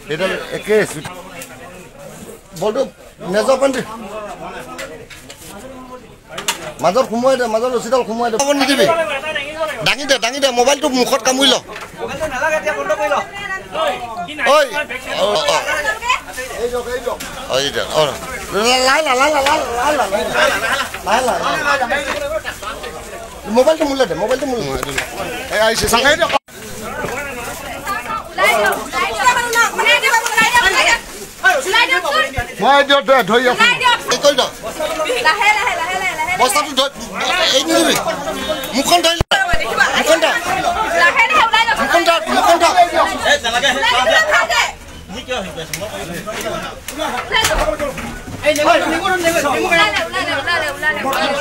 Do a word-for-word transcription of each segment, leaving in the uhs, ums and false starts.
এটা একে বলটো নেজৰ পান্তি মাজত সোমোৱাই দে মাজত ৰচিডাল সোমোৱাই দে নিদিবি দাঙি দে দাঙি দে মোবাইলটো মুখত কামুৰি ল ঐ এই যক এই যক এই যক অ লাই লা লাই লা লাই লা লাই লা মোবাইলটো মুলে দে মোবাইলটো মুলে এই আইছে সাকাই দে মই দিও দে ধই আছো এই কই দ লাহে লাহে লাহে লাহে বস্তাটো ধই এই নিবি মুখন ধই মুখন ধই লাহে লাহে ওলাই যা মুখন ধই মুখন ধই এই নালাগে নি কিয় হৈ গৈছে এই নেগো নেগো নেগো নেগো ওলাই ওলাই ওলাই ওলাই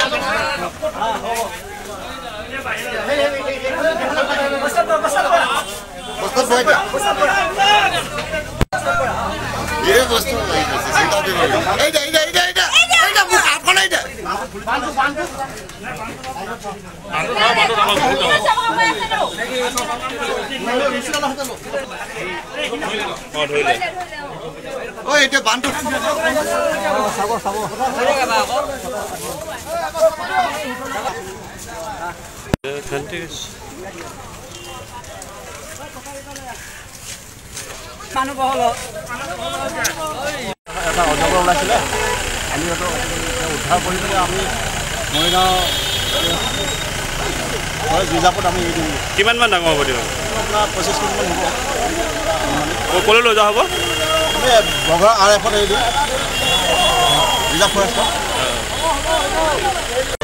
বস্তা বস্তা বস্তা ধই দে ये वस्तु नहीं है सीधा भी नहीं ए जा ए जा ए जा ए जा ए जा मुख आप कोन ए जा बांधो बांधो बांधो बांधो बांधो ओ एटे बांधो साबो साबो कंटिन्यूस মানুহ বহল এটা অজগৰ ওলাইছিলে আমি এটা উদ্ধাৰ কৰি পেলাই আমি মৰিগাঁও হয় জিজাপুৰত আমি এৰি দিম কিমান মান ডাঙৰ হ'ব দিম আপোনাৰ পঁচিছ কেজিমান হ'ব ক'লৈ লৈ যোৱা হ'ব আমি বগৰা আৰ এফত এৰি দিম জিজা ফৰেষ্টত